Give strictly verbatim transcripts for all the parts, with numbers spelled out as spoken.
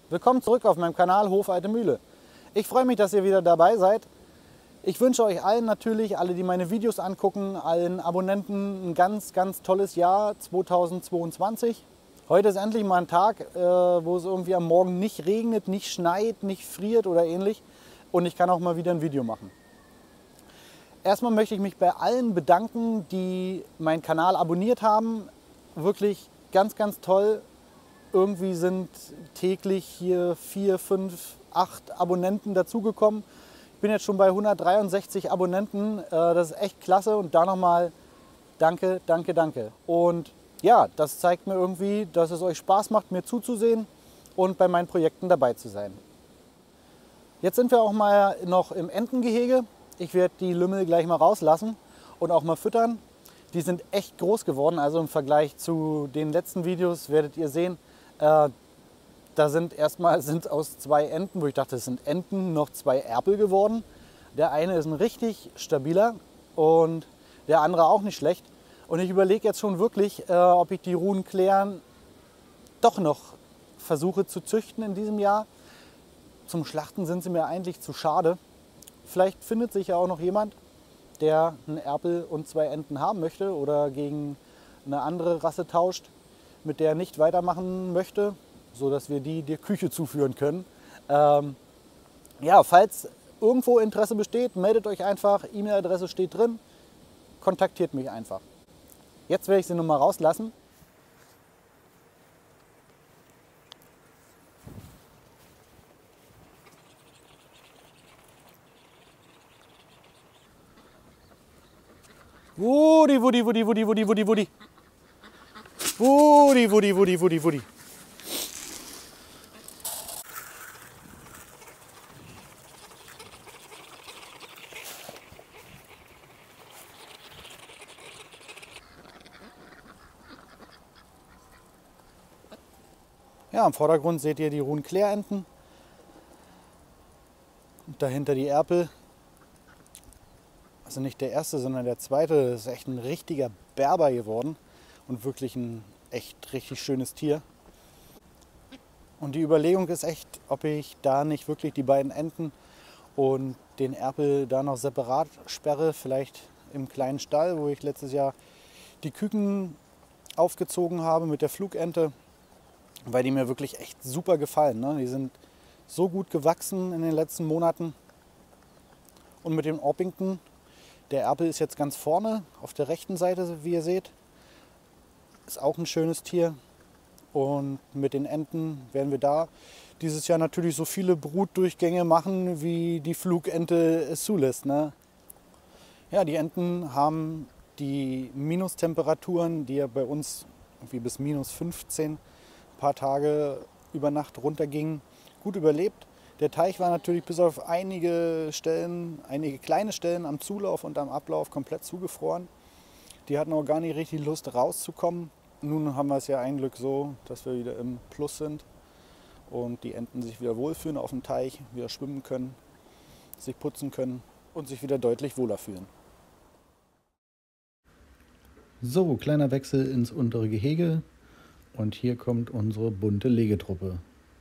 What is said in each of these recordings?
Willkommen zurück auf meinem Kanal Hof Alte Mühle. Ich freue mich, dass ihr wieder dabei seid. Ich wünsche euch allen natürlich, alle die meine Videos angucken, allen Abonnenten ein ganz, ganz tolles Jahr zweitausendzweiundzwanzig. Heute ist endlich mal ein Tag, äh, wo es irgendwie am Morgen nicht regnet, nicht schneit, nicht friert oder ähnlich. Und ich kann auch mal wieder ein Video machen. Erstmal möchte ich mich bei allen bedanken, die meinen Kanal abonniert haben. Wirklich ganz, ganz toll. Irgendwie sind täglich hier vier, fünf, acht Abonnenten dazugekommen. Ich bin jetzt schon bei hundertdreiundsechzig Abonnenten. Das ist echt klasse und da nochmal danke, danke, danke. Und ja, das zeigt mir irgendwie, dass es euch Spaß macht, mir zuzusehen und bei meinen Projekten dabei zu sein. Jetzt sind wir auch mal noch im Entengehege. Ich werde die Lümmel gleich mal rauslassen und auch mal füttern. Die sind echt groß geworden, also im Vergleich zu den letzten Videos werdet ihr sehen, äh, da sind erstmal sind aus zwei Enten, wo ich dachte, es sind Enten, noch zwei Erpel geworden. Der eine ist ein richtig stabiler und der andere auch nicht schlecht. Und ich überlege jetzt schon wirklich, äh, ob ich die Ruhnklären doch noch versuche zu züchten in diesem Jahr. Zum Schlachten sind sie mir eigentlich zu schade. Vielleicht findet sich ja auch noch jemand, der einen Erpel und zwei Enten haben möchte oder gegen eine andere Rasse tauscht, mit der er nicht weitermachen möchte, sodass wir die der Küche zuführen können. Ähm, ja, falls irgendwo Interesse besteht, meldet euch einfach, E-Mail-Adresse steht drin, kontaktiert mich einfach. Jetzt werde ich sie noch mal rauslassen. Wudi, Wudi, Wudi, Wudi, Wudi, Wudi, Wudi. Wudi, Wudi, Wudi, Wudi, Wudi. Ja, im Vordergrund seht ihr die Ruhnkläärenten. Und dahinter die Erpel. Also nicht der erste, sondern der zweite. Das ist echt ein richtiger Berber geworden. Und wirklich ein echt richtig schönes Tier. Und die Überlegung ist echt, ob ich da nicht wirklich die beiden Enten und den Erpel da noch separat sperre. Vielleicht im kleinen Stall, wo ich letztes Jahr die Küken aufgezogen habe mit der Flugente. Weil die mir wirklich echt super gefallen. Ne? Die sind so gut gewachsen in den letzten Monaten. Und mit dem Orpington, der Erpel ist jetzt ganz vorne auf der rechten Seite, wie ihr seht. Ist auch ein schönes Tier. Und mit den Enten werden wir da dieses Jahr natürlich so viele Brutdurchgänge machen, wie die Flugente es zulässt. Ne? Ja, die Enten haben die Minustemperaturen, die ja bei uns irgendwie bis minus fünfzehn ein paar Tage über Nacht runtergingen, gut überlebt. Der Teich war natürlich bis auf einige Stellen, einige kleine Stellen am Zulauf und am Ablauf komplett zugefroren. Die hatten auch gar nicht richtig Lust rauszukommen. Nun haben wir es ja ein Glück so, dass wir wieder im Plus sind und die Enten sich wieder wohlfühlen auf dem Teich, wieder schwimmen können, sich putzen können und sich wieder deutlich wohler fühlen. So, kleiner Wechsel ins untere Gehege. Und hier kommt unsere bunte Legetruppe.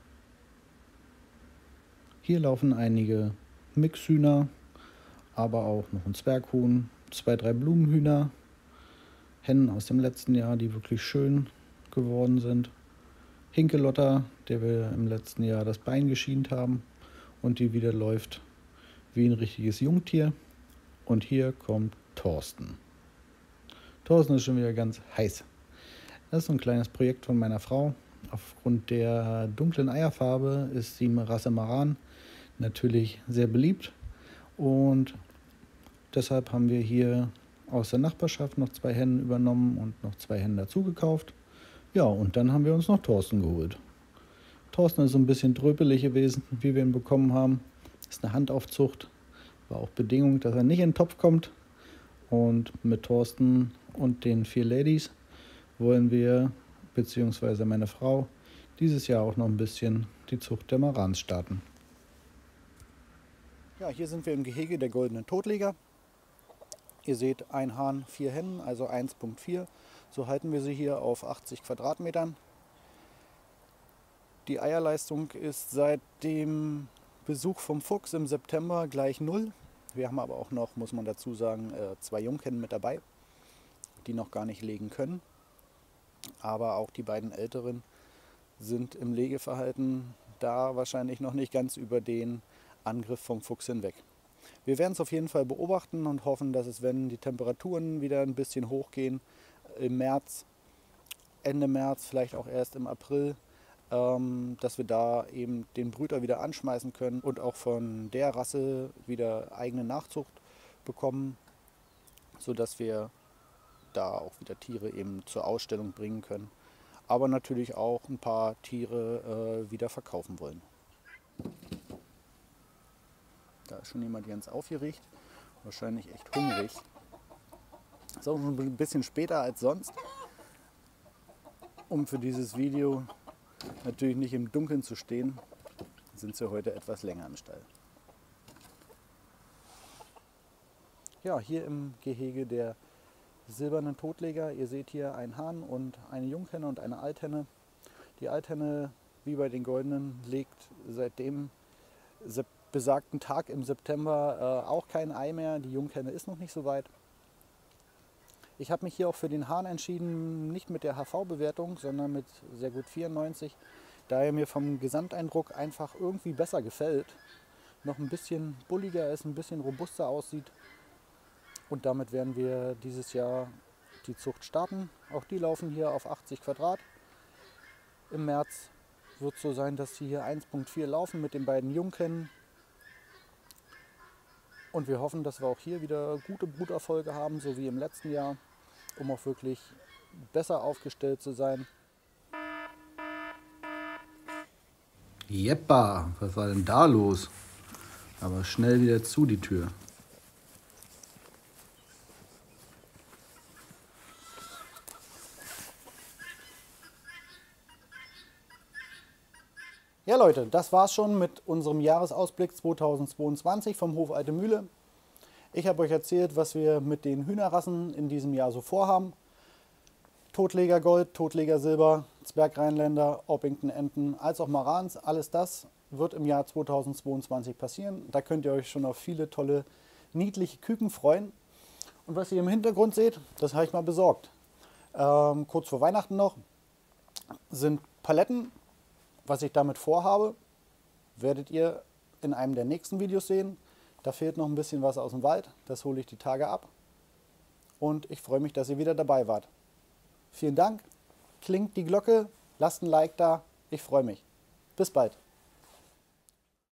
Hier laufen einige Mixhühner, aber auch noch ein Zwerghuhn, zwei, drei Blumenhühner, Hennen aus dem letzten Jahr, die wirklich schön geworden sind. Hinkelotter, der wir im letzten Jahr das Bein geschient haben und die wieder läuft wie ein richtiges Jungtier. Und hier kommt Thorsten. Thorsten ist schon wieder ganz heiß. Das ist so ein kleines Projekt von meiner Frau. Aufgrund der dunklen Eierfarbe ist die Rasse Maran natürlich sehr beliebt. Und deshalb haben wir hier aus der Nachbarschaft noch zwei Hennen übernommen und noch zwei Hennen dazu gekauft. Ja, und dann haben wir uns noch Thorsten geholt. Thorsten ist so ein bisschen dröpelig gewesen, wie wir ihn bekommen haben. Ist eine Handaufzucht. War auch Bedingung, dass er nicht in den Topf kommt. Und mit Thorsten und den vier Ladies wollen wir, beziehungsweise meine Frau, dieses Jahr auch noch ein bisschen die Zucht der Marans starten. Ja, hier sind wir im Gehege der goldenen Totleger. Ihr seht ein Hahn, vier Hennen, also eins Komma vier. So halten wir sie hier auf achtzig Quadratmetern. Die Eierleistung ist seit dem Besuch vom Fuchs im September gleich null. Wir haben aber auch noch, muss man dazu sagen, zwei Junghennen mit dabei, die noch gar nicht legen können. Aber auch die beiden älteren sind im Legeverhalten da wahrscheinlich noch nicht ganz über den Angriff vom Fuchs hinweg. Wir werden es auf jeden Fall beobachten und hoffen, dass es, wenn die Temperaturen wieder ein bisschen hochgehen, im März, Ende März, vielleicht auch erst im April, ähm, dass wir da eben den Brüter wieder anschmeißen können und auch von der Rasse wieder eigene Nachzucht bekommen, sodass wir da auch wieder Tiere eben zur Ausstellung bringen können, aber natürlich auch ein paar Tiere äh, wieder verkaufen wollen. Da ist schon jemand ganz aufgeregt, wahrscheinlich echt hungrig. Ist auch ein bisschen später als sonst, um für dieses Video natürlich nicht im Dunkeln zu stehen, sind sie heute etwas länger im Stall. Ja, hier im Gehege der silbernen Totleger. Ihr seht hier einen Hahn und eine Junghenne und eine Althenne. Die Althenne, wie bei den goldenen, legt seit dem besagten Tag im September äh, auch kein Ei mehr. Die Junghenne ist noch nicht so weit. Ich habe mich hier auch für den Hahn entschieden, nicht mit der H V-Bewertung, sondern mit sehr gut vierundneunzig, da er mir vom Gesamteindruck einfach irgendwie besser gefällt. Noch ein bisschen bulliger ist, ein bisschen robuster aussieht. Und damit werden wir dieses Jahr die Zucht starten. Auch die laufen hier auf achtzig Quadrat. Im März wird es so sein, dass sie hier eins Komma vier laufen mit den beiden Junghennen. Und wir hoffen, dass wir auch hier wieder gute Bruterfolge haben, so wie im letzten Jahr, um auch wirklich besser aufgestellt zu sein. Jeppa, was war denn da los? Aber schnell wieder zu, die Tür. Ja Leute, das war's schon mit unserem Jahresausblick zweitausendzweiundzwanzig vom Hof Alte Mühle. Ich habe euch erzählt, was wir mit den Hühnerrassen in diesem Jahr so vorhaben. Totleger Gold, Totleger Silber, Zwergrheinländer, Orpington Enten, als auch Marans. Alles das wird im Jahr zweitausendzweiundzwanzig passieren. Da könnt ihr euch schon auf viele tolle, niedliche Küken freuen. Und was ihr im Hintergrund seht, das habe ich mal besorgt. Ähm, kurz vor Weihnachten noch sind Paletten. Was ich damit vorhabe, werdet ihr in einem der nächsten Videos sehen. Da fehlt noch ein bisschen was aus dem Wald. Das hole ich die Tage ab. Und ich freue mich, dass ihr wieder dabei wart. Vielen Dank. Klingt die Glocke. Lasst ein Like da. Ich freue mich. Bis bald.